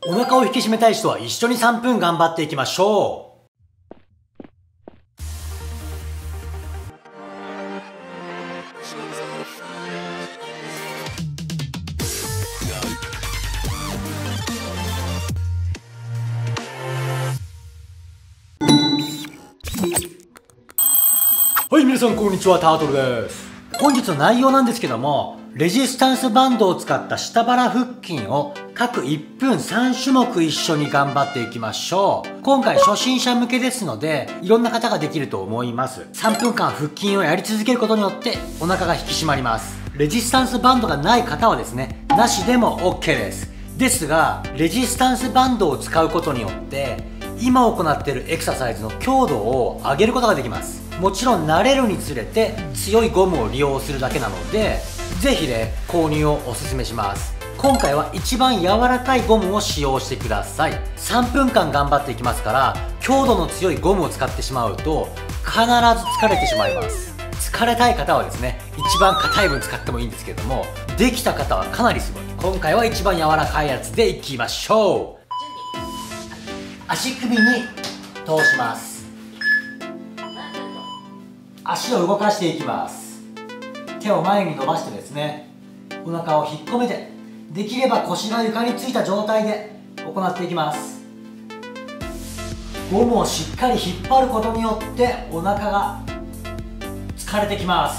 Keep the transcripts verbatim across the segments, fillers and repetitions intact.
お腹を引き締めたい人は一緒にさんぷん頑張っていきましょう。はい、皆さんこんにちは、タートルです。本日の内容なんですけども、レジスタンスバンドを使った下腹腹筋を各いっぷんさんしゅもく一緒に頑張っていきましょう。今回初心者向けですので、いろんな方ができると思います。さんぷんかん腹筋をやり続けることによってお腹が引き締まります。レジスタンスバンドがない方はですね、なしでも オーケー です。ですが、レジスタンスバンドを使うことによって、今行っているエクササイズの強度を上げることができます。もちろん慣れるにつれて強いゴムを利用するだけなので、ぜひね、購入をおすすめします。今回は一番柔らかいゴムを使用してください。さんぷんかん頑張っていきますから、強度の強いゴムを使ってしまうと必ず疲れてしまいます。疲れたい方はですね、一番硬い分使ってもいいんですけれども、できた方はかなりすごい。今回は一番柔らかいやつでいきましょう。足首に通します。足を動かしていきます。手を前に伸ばしてですね、お腹を引っ込めて、できれば腰が床についた状態で行っていきます。ゴムをしっかり引っ張ることによってお腹が疲れてきます。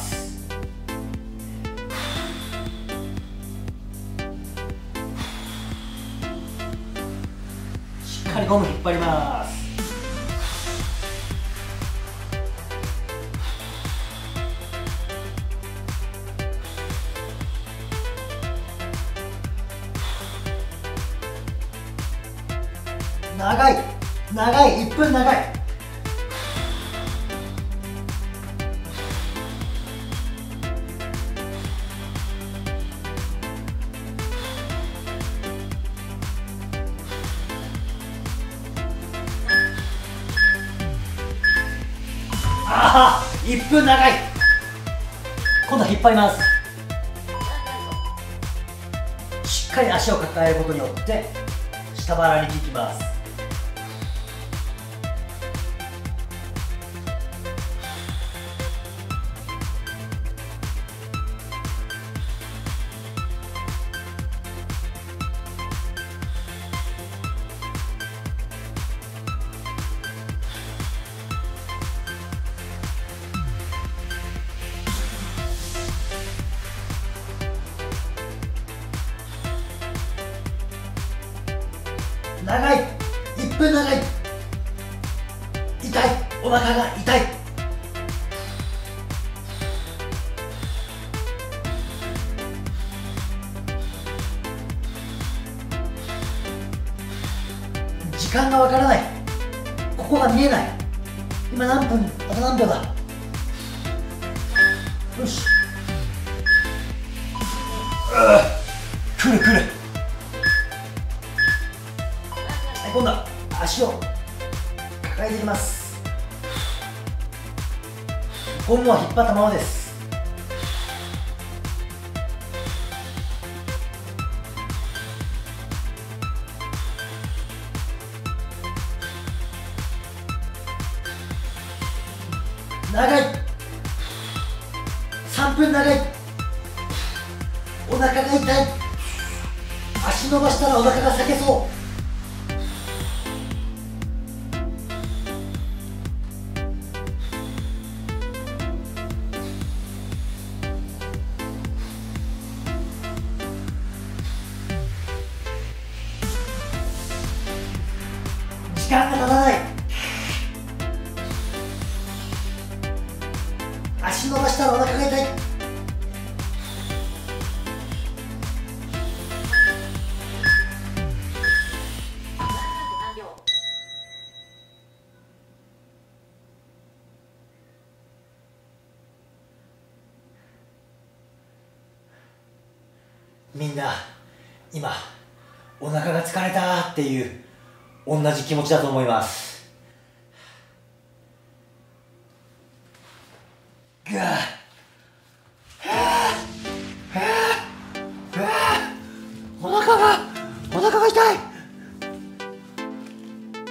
しっかりゴム引っ張ります。長い長いいっぷん長い。ああ、いっぷん長い。今度は引っ張ります。しっかり足を抱えることによって下腹に効きます。長いいっぷん長い。痛い、お腹が痛い。時間がわからない。ここが見えない。今何分、あと何秒だ。よし、くるくる。今度は足を抱えていきます。ゴムは引っ張ったままです。長い。さんぷん長い。お腹が痛い。足伸ばしたらお腹が裂けそう。時間が経たない。足伸ばしたらお腹が痛い。みんな今お腹が疲れたっていう同じ気持ちだと思います。ぐわお腹がお腹が痛い。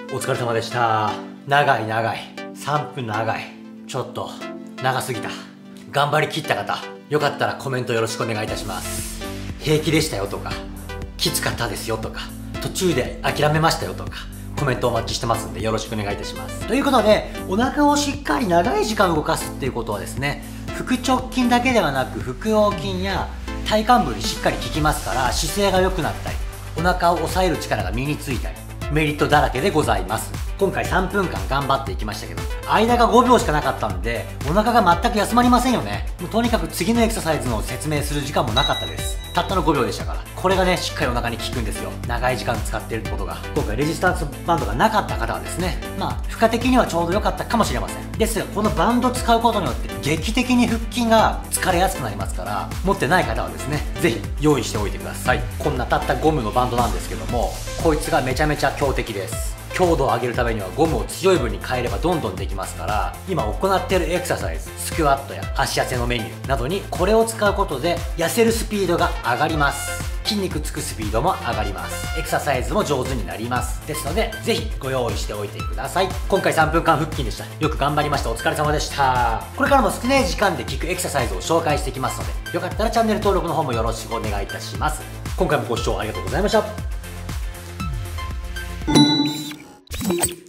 お疲れ様でした。長い長い。さんぷん長い。ちょっと、長すぎた。頑張りきった方、よかったらコメントよろしくお願いいたします。平気でしたよとか、きつかったですよとか、途中で諦めましたよとか、コメントお待ちしてますんでよろしくお願いいたします。ということで、お腹をしっかり長い時間動かすっていうことはですね、腹直筋だけではなく腹横筋や体幹部にしっかり効きますから、姿勢が良くなったり、お腹を抑える力が身についたり、メリットだらけでございます。今回さんぷんかん頑張っていきましたけど、間がごびょうしかなかったんで、お腹が全く休まりませんよね。もうとにかく次のエクササイズの説明する時間もなかったです。たったのごびょうでしたから。これがね、しっかりお腹に効くんですよ。長い時間使ってるってことが。今回レジスタンスバンドがなかった方はですね、まあ、負荷的にはちょうど良かったかもしれません。ですが、このバンド使うことによって、劇的に腹筋が疲れやすくなりますから、持ってない方はですね、ぜひ用意しておいてください。こんなたったゴムのバンドなんですけども、こいつがめちゃめちゃ強敵です。強度を上げるためにはゴムを強い分に変えればどんどんできますから、今行っているエクササイズ、スクワットや足痩せのメニューなどにこれを使うことで痩せるスピードが上がります。筋肉つくスピードも上がります。エクササイズも上手になります。ですので、ぜひご用意しておいてください。今回さんぷんかん腹筋でした。よく頑張りました。お疲れ様でした。これからも少ない時間で効くエクササイズを紹介していきますので、よかったらチャンネル登録の方もよろしくお願いいたします。今回もご視聴ありがとうございました。